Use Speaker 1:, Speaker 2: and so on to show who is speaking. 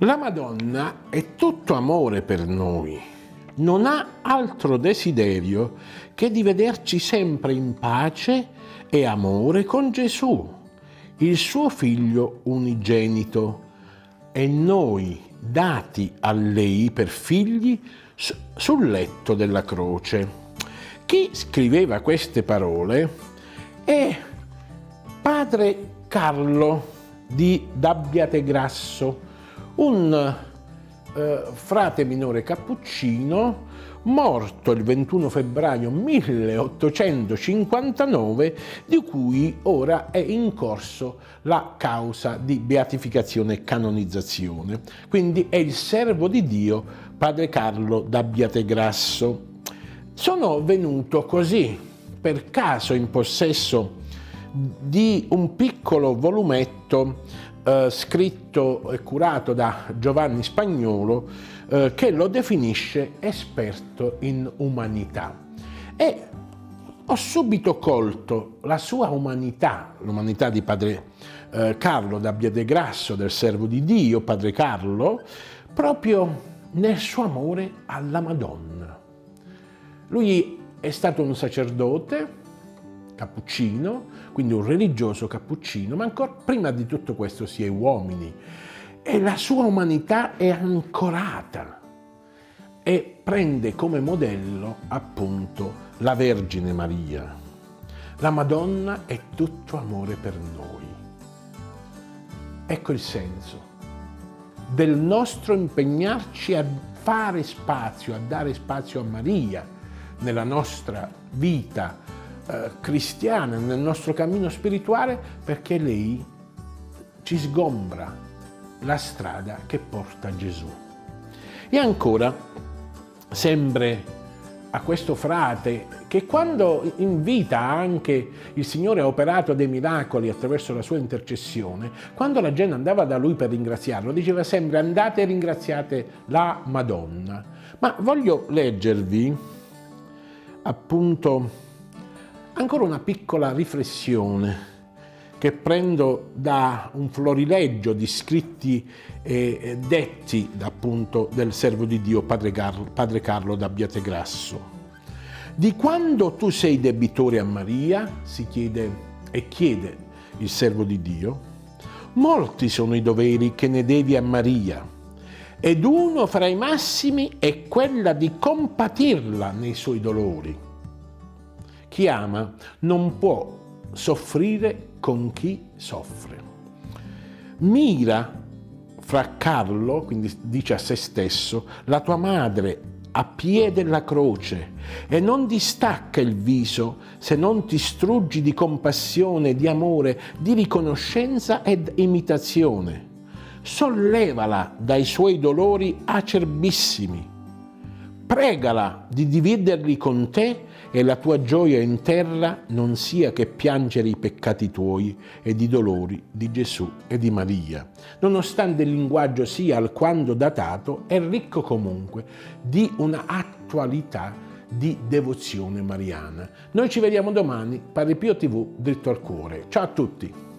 Speaker 1: La Madonna è tutto amore per noi, non ha altro desiderio che di vederci sempre in pace e amore con Gesù, il suo Figlio unigenito, e noi dati a lei per figli sul letto della croce. Chi scriveva queste parole è padre Carlo di Dabbiategrasso, un frate minore cappuccino morto il 21 febbraio 1859, di cui ora è in corso la causa di beatificazione e canonizzazione. Quindi è il servo di Dio padre Carlo Dabbiategrasso. Sono venuto così per caso in possesso di un piccolo volumetto scritto e curato da Giovanni Spagnolo che lo definisce esperto in umanità, e ho subito colto la sua umanità, l'umanità di padre Carlo Dabbiategrasso, del servo di Dio, padre Carlo, proprio nel suo amore alla Madonna. Lui è stato un sacerdote cappuccino, quindi un religioso cappuccino, ma ancora prima di tutto questo si è uomini, e la sua umanità è ancorata e prende come modello appunto la Vergine Maria. La Madonna è tutto amore per noi. Ecco il senso del nostro impegnarci a fare spazio, a dare spazio a Maria nella nostra vita cristiana, nel nostro cammino spirituale, perché lei ci sgombra la strada che porta a Gesù. E ancora, sempre a questo frate, che quando in vita anche il Signore ha operato dei miracoli attraverso la sua intercessione, quando la gente andava da lui per ringraziarlo, diceva sempre: andate e ringraziate la Madonna. Ma voglio leggervi appunto ancora una piccola riflessione che prendo da un florileggio di scritti detti appunto del servo di Dio padre Carlo Dabbiategrasso. Di quando tu sei debitore a Maria, si chiede e chiede il servo di Dio, molti sono i doveri che ne devi a Maria, ed uno fra i massimi è quella di compatirla nei suoi dolori. Chi ama non può soffrire con chi soffre. Mira fra Carlo, quindi dice a se stesso, la tua madre a piede della croce, e non distacca il viso se non ti struggi di compassione, di amore, di riconoscenza ed imitazione. Sollevala dai suoi dolori acerbissimi. Pregala di dividerli con te, e la tua gioia in terra non sia che piangere i peccati tuoi ed i dolori di Gesù e di Maria. Nonostante il linguaggio sia alquanto datato, è ricco comunque di una attualità di devozione mariana. Noi ci vediamo domani, Padre Pio TV, dritto al cuore. Ciao a tutti!